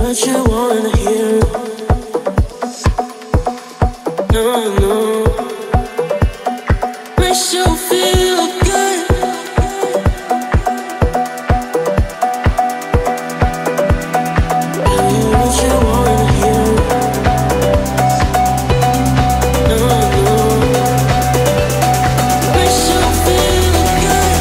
what you wanna hear. No, no. Makes you feel good. Tell you what you wanna hear. No, no. Makes you feel good.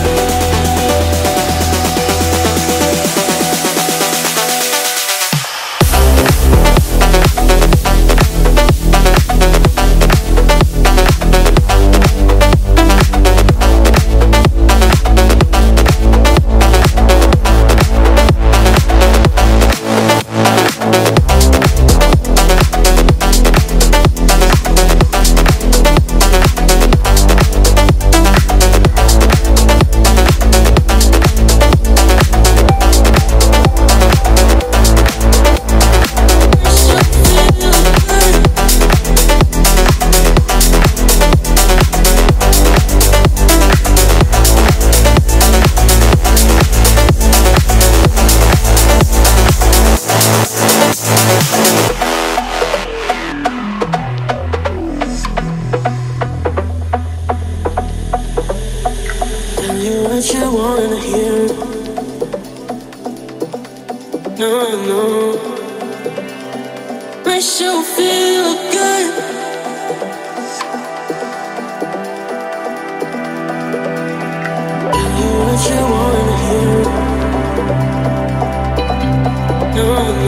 Tell you what you wanna hear. No, no. Makes you feel good. Tell you what you wanna hear. No, no.